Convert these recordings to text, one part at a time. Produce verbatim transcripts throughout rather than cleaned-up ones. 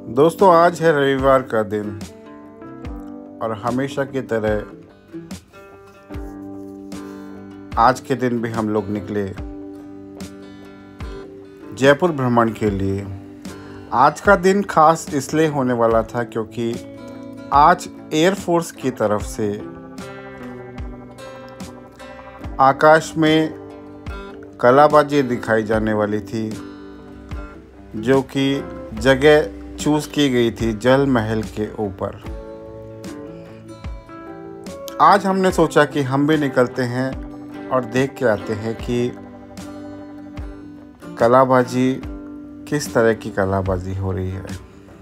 दोस्तों, आज है रविवार का दिन और हमेशा की तरह आज के दिन भी हम लोग निकले जयपुर भ्रमण के लिए। आज का दिन खास इसलिए होने वाला था क्योंकि आज एयरफोर्स की तरफ से आकाश में कलाबाजी दिखाई जाने वाली थी, जो कि जगह चूज की गई थी जल महल के ऊपर। आज हमने सोचा कि हम भी निकलते हैं और देख के आते हैं कि कलाबाजी किस तरह की कलाबाजी हो रही है।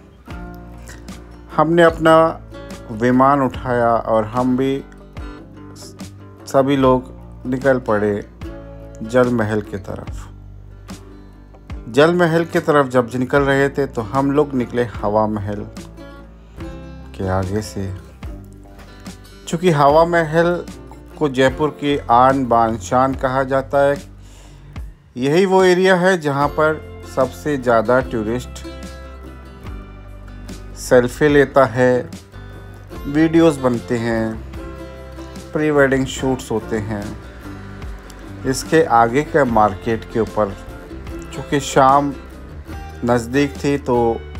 हमने अपना विमान उठाया और हम भी सभी लोग निकल पड़े जल महल की तरफ। जल महल की तरफ जब निकल रहे थे तो हम लोग निकले हवा महल के आगे से। चूँकि हवा महल को जयपुर की आन बान शान कहा जाता है, यही वो एरिया है जहाँ पर सबसे ज़्यादा टूरिस्ट सेल्फी लेता है, वीडियोस बनते हैं, प्री वेडिंग शूट्स होते हैं। इसके आगे के मार्केट के ऊपर चूँकि शाम नज़दीक थी तो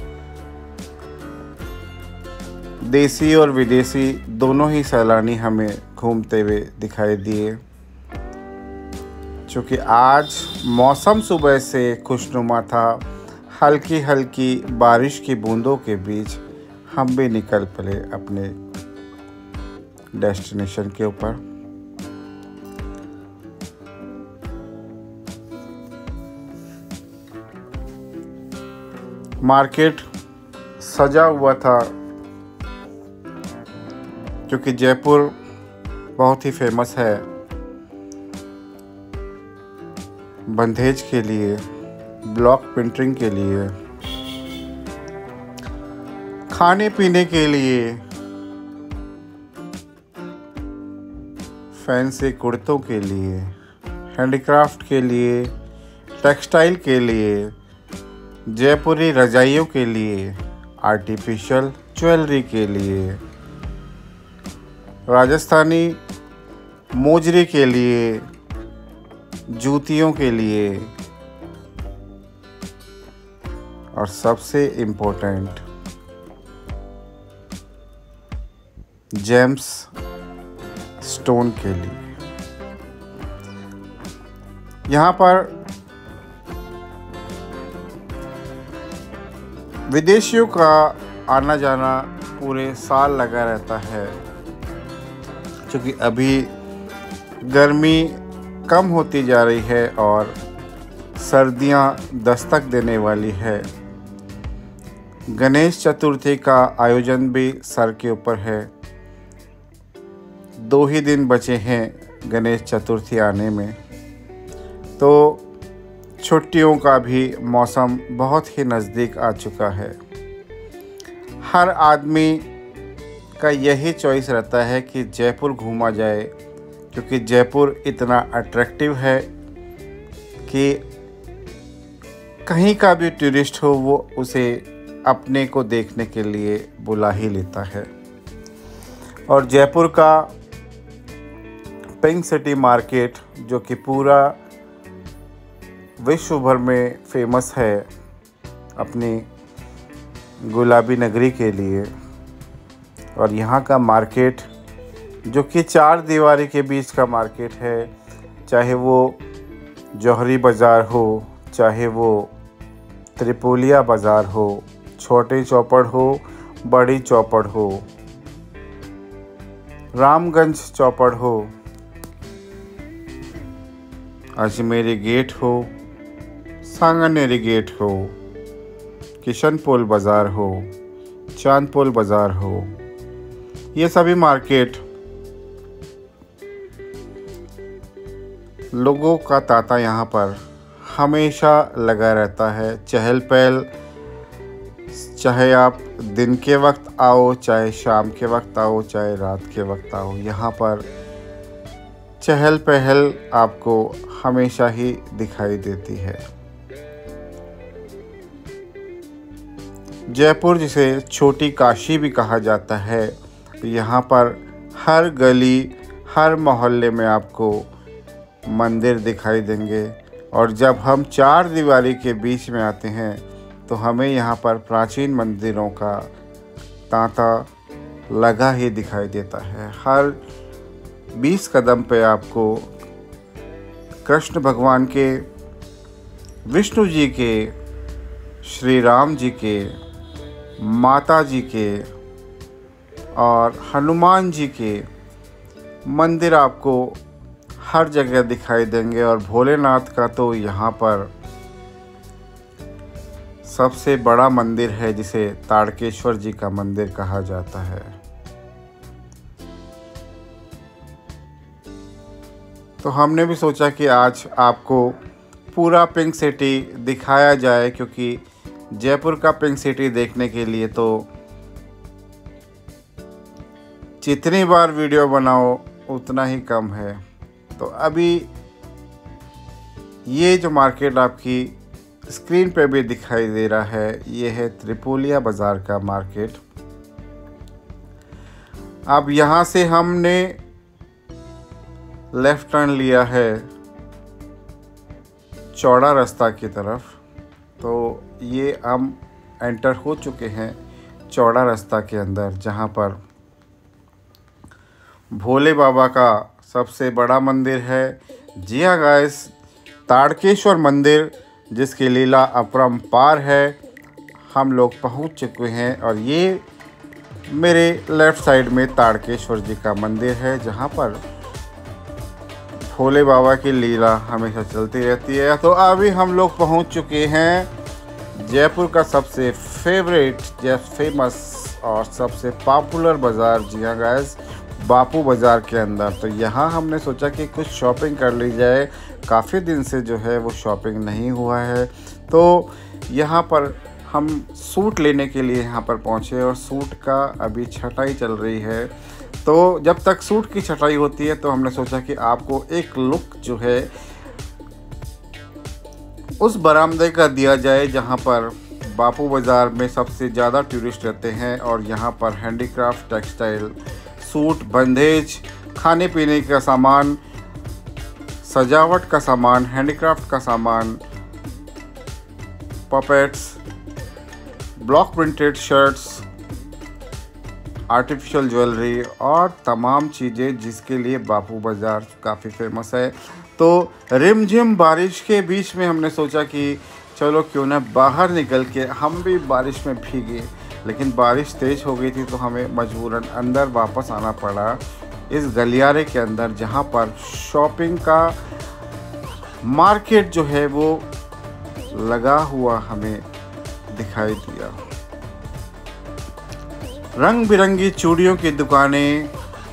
देसी और विदेशी दोनों ही सैलानी हमें घूमते हुए दिखाई दिए। चूँकि आज मौसम सुबह से खुशनुमा था, हल्की हल्की बारिश की बूंदों के बीच हम भी निकल पड़े अपने डेस्टिनेशन के ऊपर। मार्केट सजा हुआ था क्योंकि जयपुर बहुत ही फेमस है बंधेज के लिए, ब्लॉक प्रिंटिंग के लिए, खाने पीने के लिए, फैंसी कुर्तों के लिए, हैंडीक्राफ्ट के लिए, टेक्सटाइल के लिए, जयपुरी रजाइयों के लिए, आर्टिफिशियल ज्वेलरी के लिए, राजस्थानी मोजरी के लिए, जूतियों के लिए और सबसे इम्पोर्टेंट जेम्स स्टोन के लिए। यहाँ पर विदेशियों का आना जाना पूरे साल लगा रहता है। क्योंकि अभी गर्मी कम होती जा रही है और सर्दियां दस्तक देने वाली है। गणेश चतुर्थी का आयोजन भी सर के ऊपर है। दो ही दिन बचे हैं गणेश चतुर्थी आने में, तो छुट्टियों का भी मौसम बहुत ही नज़दीक आ चुका है। हर आदमी का यही चॉइस रहता है कि जयपुर घूमा जाए, क्योंकि जयपुर इतना अट्रैक्टिव है कि कहीं का भी टूरिस्ट हो वो उसे अपने को देखने के लिए बुला ही लेता है। और जयपुर का पिंक सिटी मार्केट, जो कि पूरा विश्व भर में फेमस है अपनी गुलाबी नगरी के लिए, और यहाँ का मार्केट जो कि चार दीवारी के बीच का मार्केट है, चाहे वो जौहरी बाज़ार हो, चाहे वो त्रिपोलिया बाज़ार हो, छोटी चौपड़ हो, बड़ी चौपड़ हो, रामगंज चौपड़ हो, अजमेरी गेट हो, सांगनेरी गेट हो, किशनपोल बाज़ार हो, चांदपोल बाज़ार हो, ये सभी मार्केट लोगों का तांता यहाँ पर हमेशा लगा रहता है। चहल पहल, चाहे आप दिन के वक्त आओ, चाहे शाम के वक्त आओ, चाहे रात के वक्त आओ, यहाँ पर चहल पहल आपको हमेशा ही दिखाई देती है। जयपुर जिसे छोटी काशी भी कहा जाता है, यहाँ पर हर गली हर मोहल्ले में आपको मंदिर दिखाई देंगे। और जब हम चार दीवारी के बीच में आते हैं तो हमें यहाँ पर प्राचीन मंदिरों का तांता लगा ही दिखाई देता है। हर बीस कदम पे आपको कृष्ण भगवान के, विष्णु जी के, श्री राम जी के, माता जी के और हनुमान जी के मंदिर आपको हर जगह दिखाई देंगे। और भोलेनाथ का तो यहाँ पर सबसे बड़ा मंदिर है जिसे ताड़केश्वर जी का मंदिर कहा जाता है। तो हमने भी सोचा कि आज आपको पूरा पिंक सिटी दिखाया जाए, क्योंकि जयपुर का पिंक सिटी देखने के लिए तो जितनी बार वीडियो बनाओ उतना ही कम है। तो अभी ये जो मार्केट आपकी स्क्रीन पे भी दिखाई दे रहा है, ये है त्रिपोलिया बाज़ार का मार्केट। अब यहाँ से हमने लेफ़्ट टर्न लिया है चौड़ा रास्ता की तरफ। तो ये हम एंटर हो चुके हैं चौड़ा रास्ता के अंदर, जहाँ पर भोले बाबा का सबसे बड़ा मंदिर है। जी हाँ गाइस, ताड़केश्वर मंदिर जिसकी लीला अपरंपार है, हम लोग पहुंच चुके हैं। और ये मेरे लेफ़्ट साइड में ताड़केश्वर जी का मंदिर है, जहां पर भोले बाबा की लीला हमेशा चलती रहती है। तो अभी हम लोग पहुंच चुके हैं जयपुर का सबसे फेवरेट, जय फेमस और सबसे पॉपुलर बाज़ार, जी हाँ गाइस, बापू बाज़ार के अंदर। तो यहाँ हमने सोचा कि कुछ शॉपिंग कर ली जाए, काफ़ी दिन से जो है वो शॉपिंग नहीं हुआ है। तो यहाँ पर हम सूट लेने के लिए यहाँ पर पहुँचे और सूट का अभी छटाई चल रही है। तो जब तक सूट की छटाई होती है तो हमने सोचा कि आपको एक लुक जो है उस बरामदे का दिया जाए जहाँ पर बापू बाज़ार में सबसे ज़्यादा टूरिस्ट रहते हैं। और यहाँ पर हैंडीक्राफ्ट, टेक्सटाइल, सूट, बंदेज, खाने पीने का सामान, सजावट का सामान, हैंडीक्राफ्ट का सामान, puppets, block printed shirts, artificial jewellery और तमाम चीज़ें जिसके लिए बापू बाज़ार काफ़ी फेमस है। तो रिमझिम बारिश के बीच में हमने सोचा कि चलो क्यों ना बाहर निकल के हम भी बारिश में भीगे, लेकिन बारिश तेज़ हो गई थी तो हमें मजबूरन अंदर वापस आना पड़ा इस गलियारे के अंदर, जहाँ पर शॉपिंग का मार्केट जो है वो लगा हुआ हमें दिखाई दिया। रंग बिरंगी चूड़ियों की दुकानें,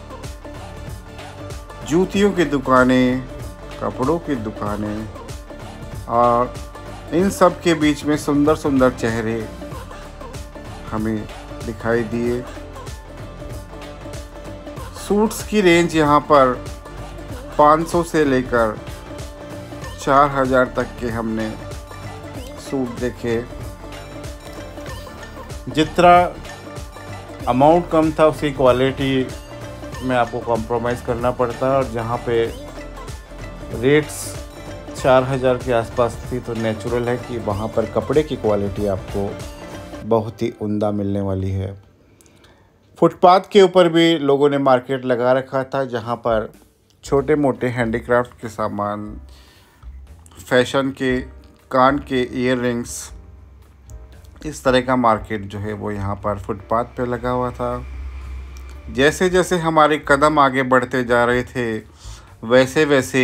जूतियों की दुकानें, कपड़ों की दुकानें और इन सब के बीच में सुंदर सुंदर चेहरे हमें दिखाई दिए। सूट्स की रेंज यहाँ पर पाँच सौ से लेकर चार हज़ार तक के हमने सूट देखे। जितना अमाउंट कम था उसकी क्वालिटी में आपको कॉम्प्रोमाइज़ करना पड़ता है। और जहाँ पे रेट्स चार हज़ार के आसपास थी तो नेचुरल है कि वहाँ पर कपड़े की क्वालिटी आपको बहुत ही उम्दा मिलने वाली है। फुटपाथ के ऊपर भी लोगों ने मार्केट लगा रखा था, जहाँ पर छोटे मोटे हैंडीक्राफ्ट के सामान, फैशन के, कान के ईयररिंग्स, इस तरह का मार्केट जो है वो यहाँ पर फुटपाथ पे लगा हुआ था। जैसे जैसे हमारे कदम आगे बढ़ते जा रहे थे वैसे वैसे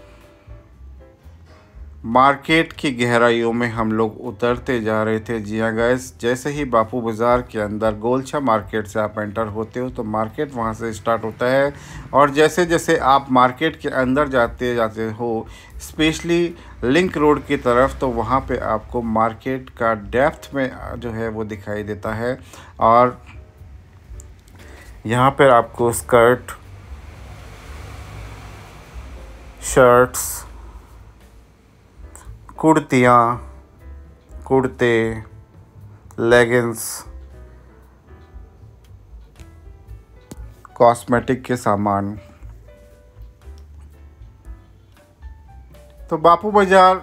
मार्केट की गहराइयों में हम लोग उतरते जा रहे थे। जी हाँ गाइस, जैसे ही बापू बाज़ार के अंदर गोलछा मार्केट से आप एंटर होते हो तो मार्केट वहाँ से स्टार्ट होता है। और जैसे जैसे आप मार्केट के अंदर जाते जाते हो, स्पेशली लिंक रोड की तरफ, तो वहाँ पे आपको मार्केट का डेप्थ में जो है वो दिखाई देता है। और यहाँ पर आपको स्कर्ट, शर्ट्स, कुर्तियाँ, कुर्ते, लेगिंग्स, कॉस्मेटिक के सामान। तो बापू बाज़ार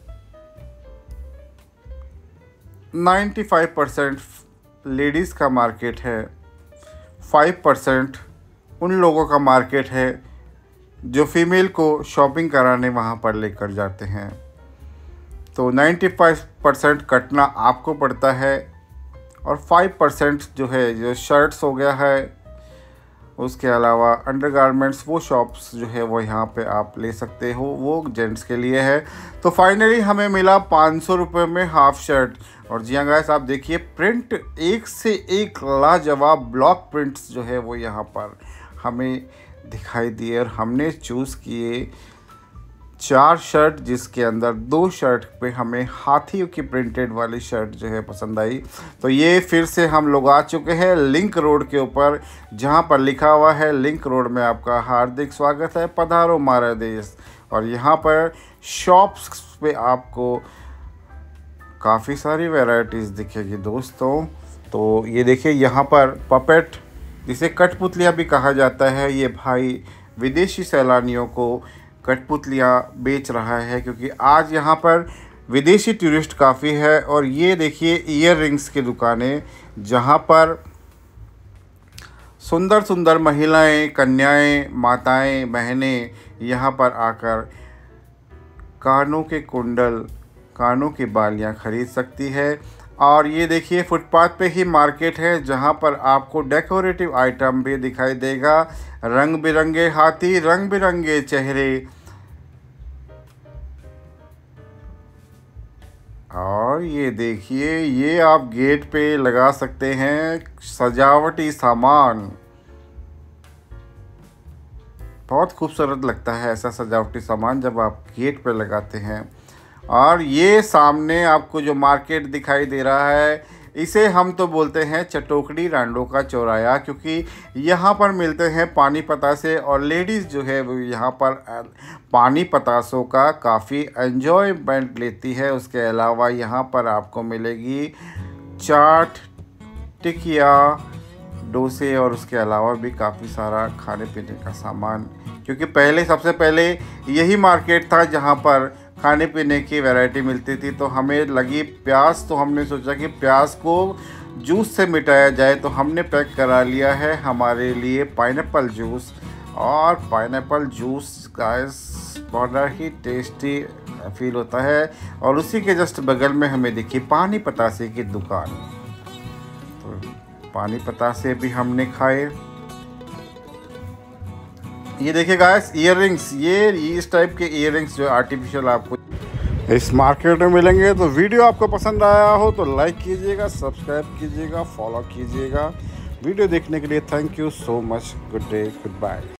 पचानवे परसेंट लेडीज़ का मार्केट है, पाँच परसेंट उन लोगों का मार्केट है जो फीमेल को शॉपिंग कराने वहाँ पर लेकर जाते हैं। तो पचानवे परसेंट कटना आपको पड़ता है और पाँच परसेंट जो है, जो शर्ट्स हो गया है, उसके अलावा अंडरगारमेंट्स, वो शॉप्स जो है वो यहाँ पे आप ले सकते हो, वो जेंट्स के लिए है। तो फाइनली हमें मिला पाँच सौ रुपये में हाफ शर्ट। और जी हाँ गाइस, आप देखिए प्रिंट एक से एक लाजवाब ब्लॉक प्रिंट्स जो है वो यहाँ पर हमें दिखाई दिए और हमने चूज़ किए चार शर्ट, जिसके अंदर दो शर्ट पे हमें हाथियों की प्रिंटेड वाली शर्ट जो है पसंद आई। तो ये फिर से हम लोग आ चुके हैं लिंक रोड के ऊपर, जहाँ पर लिखा हुआ है लिंक रोड में आपका हार्दिक स्वागत है, पधारो हमारा देश। और यहाँ पर शॉप्स पे आपको काफ़ी सारी वैरायटीज़ दिखेगी दोस्तों। तो ये देखिए यहाँ पर पपेट, जिसे कठपुतलियाँ भी कहा जाता है, ये भाई विदेशी सैलानियों को कठपुतलियाँ बेच रहा है, क्योंकि आज यहाँ पर विदेशी टूरिस्ट काफ़ी है। और ये देखिए ईयर रिंग्स की दुकानें, जहाँ पर सुंदर सुंदर महिलाएं, कन्याएं, माताएं, बहनें यहाँ पर आकर कानों के कुंडल, कानों की बालियाँ खरीद सकती है। और ये देखिए फुटपाथ पे ही मार्केट है, जहाँ पर आपको डेकोरेटिव आइटम भी दिखाई देगा, रंग बिरंगे हाथी, रंग बिरंगे चेहरे। और ये देखिए, ये आप गेट पे लगा सकते हैं सजावटी सामान। बहुत खूबसूरत लगता है ऐसा सजावटी सामान जब आप गेट पे लगाते हैं। और ये सामने आपको जो मार्केट दिखाई दे रहा है, इसे हम तो बोलते हैं चटोकड़ी रांडो का चौराया, क्योंकि यहाँ पर मिलते हैं पानी पतासे। और लेडीज़ जो है वो यहाँ पर पानी पतासों का काफ़ी एंजॉयमेंट लेती है। उसके अलावा यहाँ पर आपको मिलेगी चाट, टिकिया, डोसे और उसके अलावा भी काफ़ी सारा खाने पीने का सामान, क्योंकि पहले सबसे पहले यही मार्केट था जहाँ पर खाने पीने की वैरायटी मिलती थी। तो हमें लगी प्यास, तो हमने सोचा कि प्यास को जूस से मिटाया जाए। तो हमने पैक करा लिया है हमारे लिए पाइनएप्पल जूस। और पाइनएप्पल जूस गाइस बड़ा ही टेस्टी फील होता है। और उसी के जस्ट बगल में हमें दिखी पानी पतासे की दुकान, तो पानी पतासे भी हमने खाए। ये देखिए गाइस ईयर रिंग्स, ये इस टाइप के ईयर रिंग्स जो आर्टिफिशियल आपको इस मार्केट में मिलेंगे। तो वीडियो आपको पसंद आया हो तो लाइक कीजिएगा, सब्सक्राइब कीजिएगा, फॉलो कीजिएगा। वीडियो देखने के लिए thank you so much. Good day, good bye.